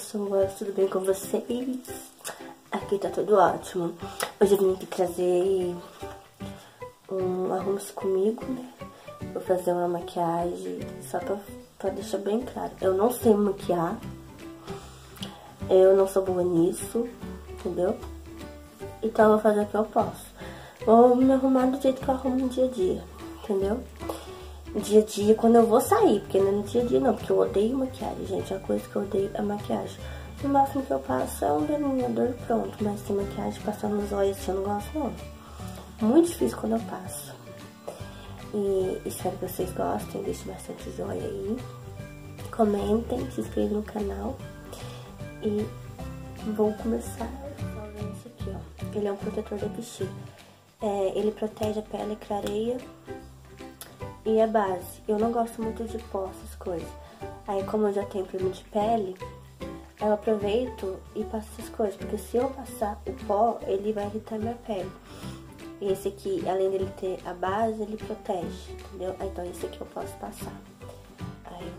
pessoas, tudo bem com vocês? Aqui tá tudo ótimo. Hoje eu vim aqui trazer um Arrume-se Comigo, né? Vou fazer uma maquiagem só pra deixar bem claro. Eu não sei maquiar, eu não sou boa nisso, entendeu? Então eu vou fazer o que eu posso. Vou me arrumar do jeito que eu arrumo no dia a dia, entendeu? Dia a dia, quando eu vou sair, porque não é no dia a dia não, porque eu odeio maquiagem, gente. A coisa que eu odeio é maquiagem. O máximo que eu passo é um delineador pronto, mas tem maquiagem passando nos olhos assim, eu não gosto não. Muito difícil quando eu passo. E espero que vocês gostem, deixem bastante joia aí. Comentem, se inscrevam no canal. E vou começar usando esse aqui, ó. Ele é um protetor da Vichy. Ele protege a pele, clareia e a base. Eu não gosto muito de pó, essas coisas. Aí, como eu já tenho problema de pele, eu aproveito e passo essas coisas. Porque se eu passar o pó, ele vai irritar minha pele. E esse aqui, além dele ter a base, ele protege, entendeu? Então, esse aqui eu posso passar. Aí,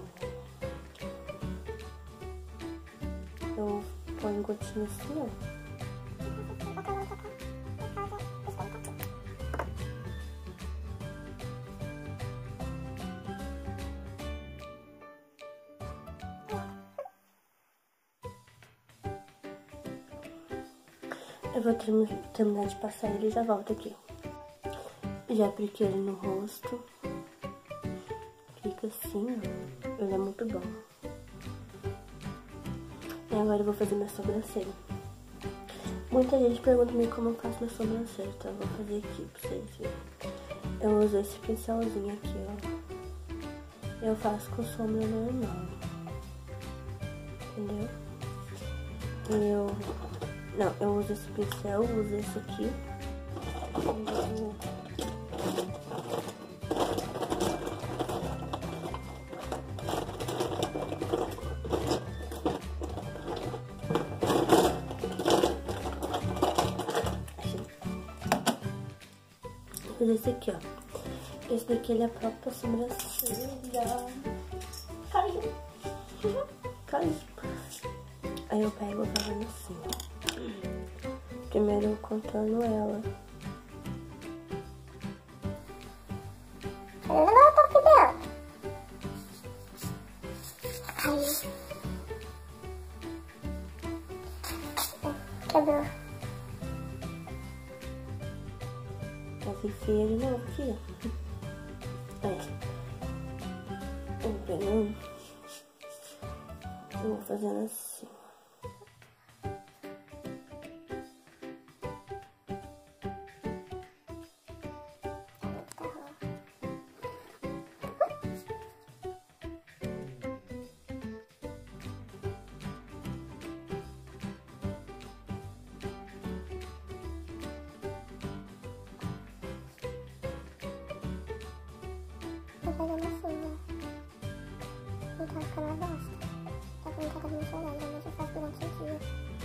eu ponho gotinha assim, ó. Eu vou terminar de passar ele e já volto aqui. Já apliquei ele no rosto. Fica assim, ó. Ele é muito bom. E agora eu vou fazer minha sobrancelha. Muita gente pergunta me como eu faço minha sobrancelha, então eu vou fazer aqui pra vocês verem. Eu uso esse pincelzinho aqui, ó. Eu faço com sombra normal. Entendeu? Eu uso esse pincel, uso esse aqui. Vou fazer esse aqui, ó. Esse daqui ele é próprio pra sobrancelha. Caiu. Caiu. Aí eu pego e vou fazendo assim, ó. Primeiro eu contorno ela. Eu não tô aqui dentro. Aí. Quebrou. Mas enfia de novo aqui, ó. Aí. Eu vou pegando. Eu vou fazendo assim. Tô fazendo assim, ó. Não tá ficando bosta. Tá com muita cabeça chorando, mas eu faço durante o dia.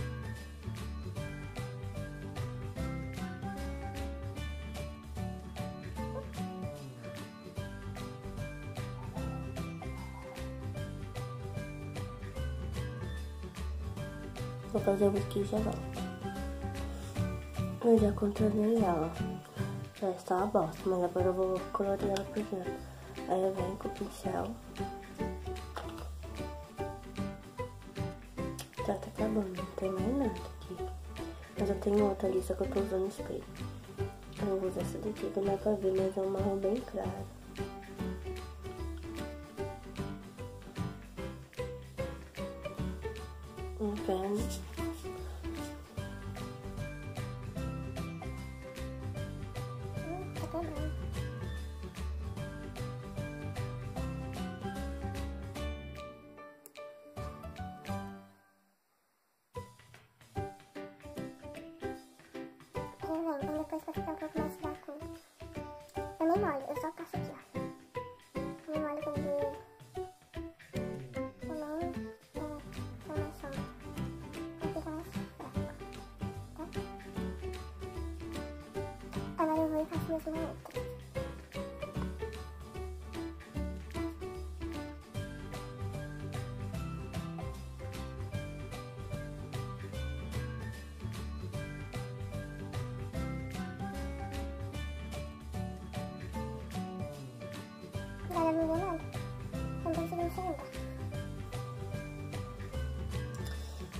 Vou fazer o aqui e já volto. Eu já contornei ela. Já está uma bosta, mas agora eu vou colorir ela por dentro. Aí eu venho com o pincel. Já tá acabando, não tem mais nada aqui. Mas eu tenho outra ali, só que eu tô usando spray. Eu vou usar essa daqui, que não dá pra ver, mas é um marrom bem claro. Vendo? Tá bom. Então depois pra ficar um pouco mais fraco. Eu nem molho, eu só passo aqui, ó. Eu não molho com o dedo. Eu nem tô mais sombra. Pra ficar mais fraco. Tá? Agora eu vou e faço mesmo na outra.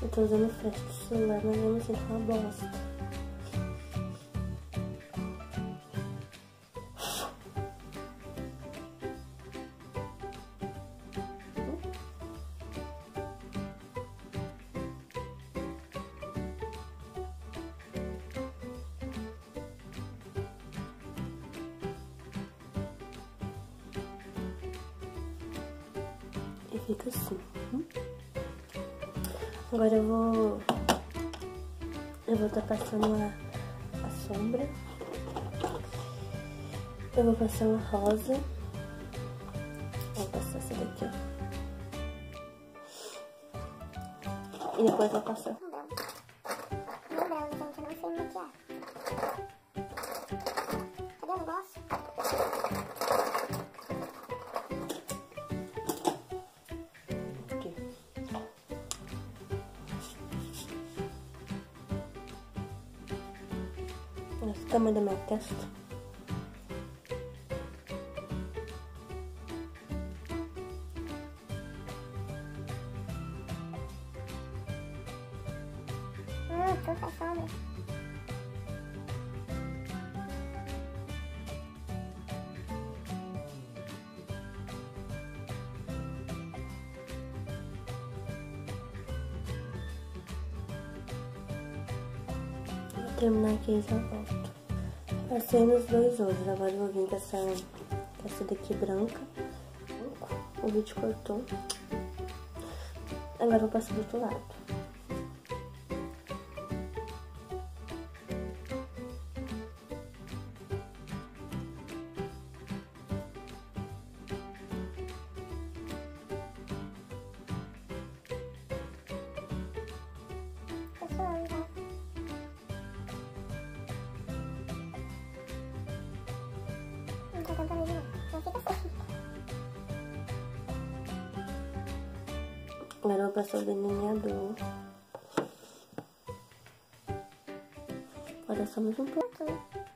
Eu tô usando flash do celular, mas eu me sinto uma bosta. E fica assim. Agora eu vou estar passando a sombra. Eu vou passar uma rosa. Vou passar essa daqui, ó. E depois eu vou passar. Lembrando, gente, eu não sei maquiar. Cadê o negócio? Aqui. Esse é o tamanho da minha testa. Tô com sombra. Vou terminar aqui e já volto. Passei nos dois olhos. Agora eu vou vir com essa daqui branca. O vídeo cortou. Agora eu vou passar do outro lado. Não tô cantando de novo. Não fica assim. Agora eu vou passar o delineador. Agora só mais um pouco.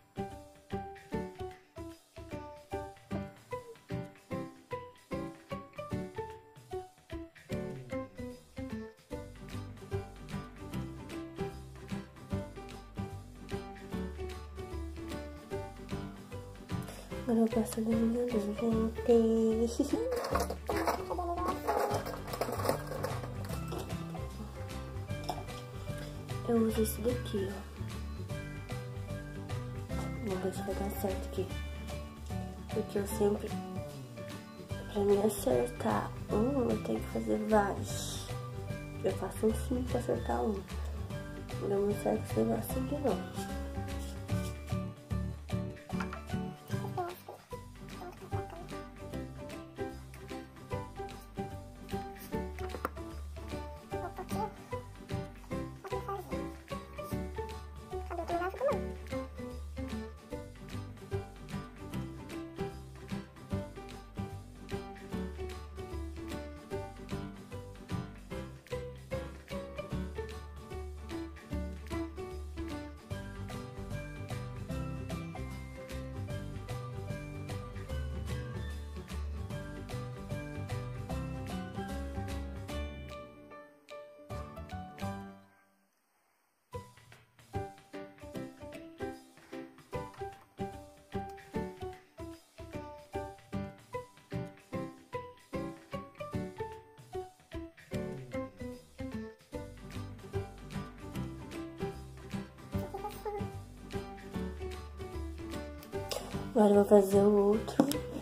Agora eu passo o delineador, gente. Eu uso esse daqui, ó. Vamos ver se vai dar certo aqui. Porque eu sempre, pra me acertar eu tenho que fazer vários. Eu faço um 5 pra acertar um. Não me serve esse negócio aqui, não. Agora eu vou fazer o outro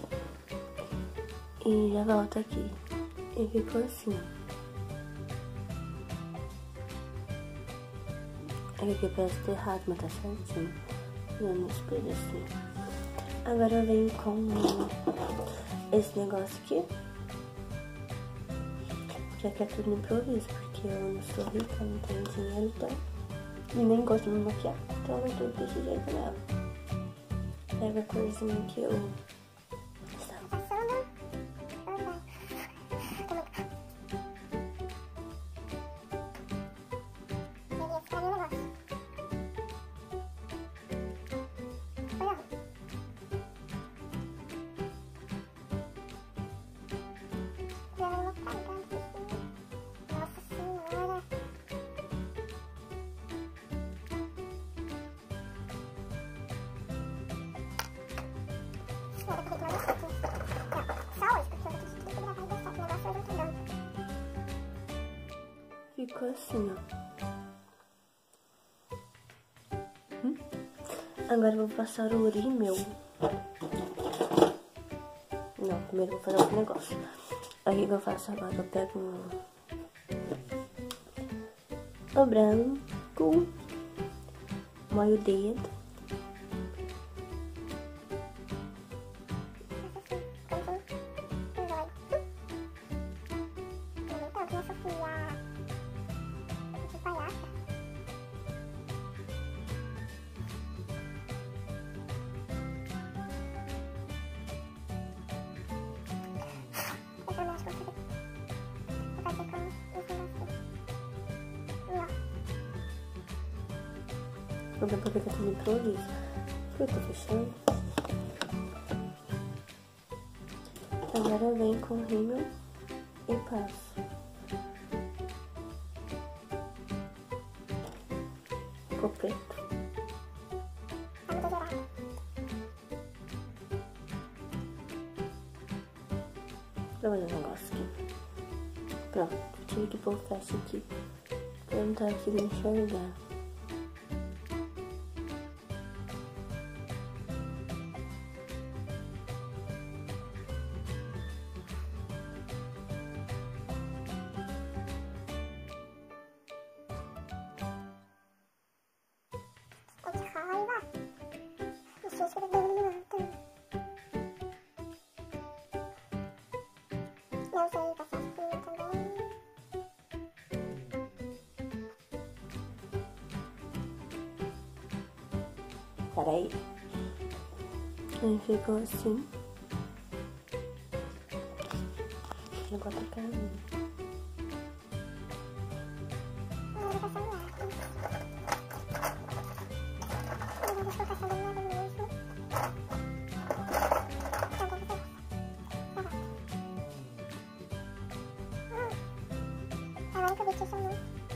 e já volto aqui. E ficou assim. Aqui parece ter errado, mas tá certinho. Eu no espelho assim. Agora eu venho com esse negócio aqui. Já que é tudo no improviso, porque eu não sou rica, não tenho dinheiro, então. E nem gosto de me maquiar, então eu tudo desse jeito mesmo. Pega a corzinha que eu... Nossa senhora. ficou assim, ó. Agora eu vou passar o rímel. Não, primeiro eu vou fazer outro negócio. Aí o que eu faço agora? Eu pego o branco, molho o dedo. Vou dar pra ver que eu tô no improviso. Eu tô fechando. Agora eu venho com o rímel e passo. Ficou preto. Vou fazer um negócio aqui. Pronto, tive que pôr o flash aqui. Pra eu não estar aqui enxergar. Não sei passar espinha também. Peraí. Aí ficou assim. Agora tá caindo. Agora tá passando lá. Agora eu estou passando nada mesmo. Agora que eu vi que isso não.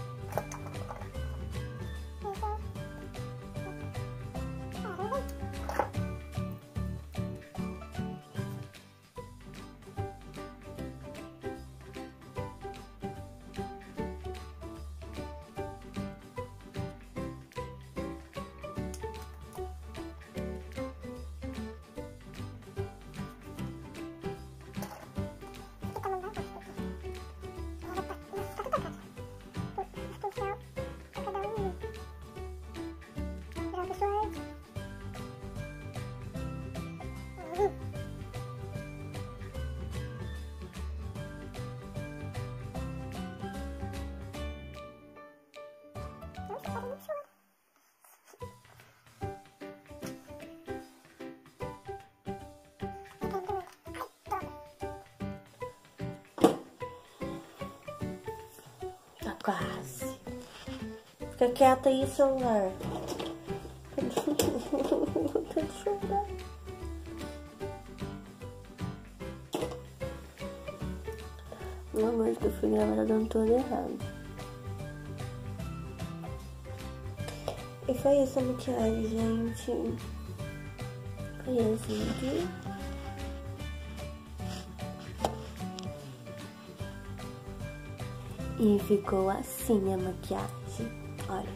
Tá quase. Fica quieta aí, celular. Tô de chorar. Não, mas que eu fui gravar tá dando tudo errado. E foi essa maquiagem, gente. Foi esse aqui. E ficou assim a maquiagem. Olha.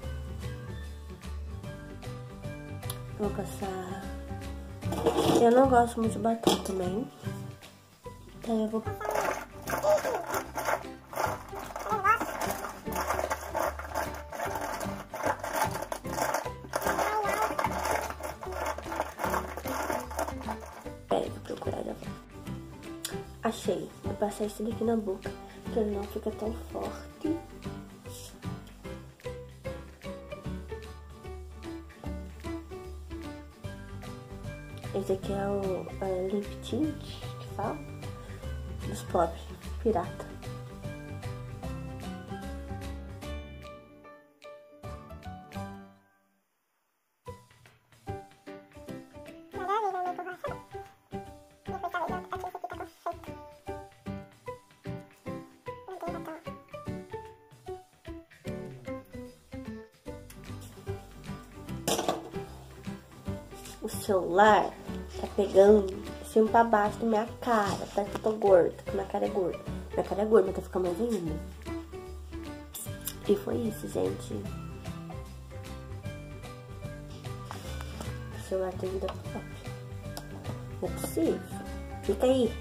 Vou passar. Eu não gosto muito de batom também. Então eu vou. Peraí, vou procurar já. Achei. Vou passar isso daqui na boca, que ele não fica tão forte. Esse aqui é o lip tint, que fala, dos pobres, pirata. O celular tá pegando assim pra baixo da minha cara. Parece que eu tô gorda, porque minha cara é gorda. Minha cara é gorda, mas tá ficando mais ainda. E foi isso, gente. O celular tem vida própria. Não é possível. Fica aí.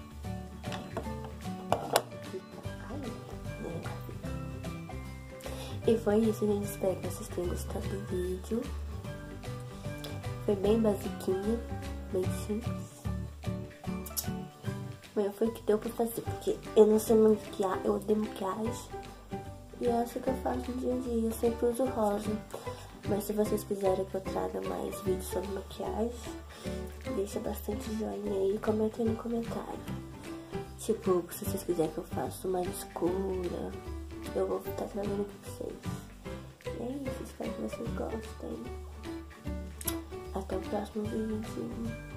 E foi isso, gente. Espero que vocês tenham gostado do vídeo. Foi bem basiquinho, bem simples. Mas foi o que deu pra fazer, porque eu não sei maquiar, eu odeio maquiagem. E é essa que eu faço no dia a dia, eu sempre uso rosa. Mas se vocês quiserem que eu traga mais vídeos sobre maquiagem, deixa bastante joinha aí e comenta aí no comentário. Tipo, se vocês quiserem que eu faça mais escura, eu vou estar trazendo pra vocês. E é isso, espero que vocês gostem. Até o próximo vídeo.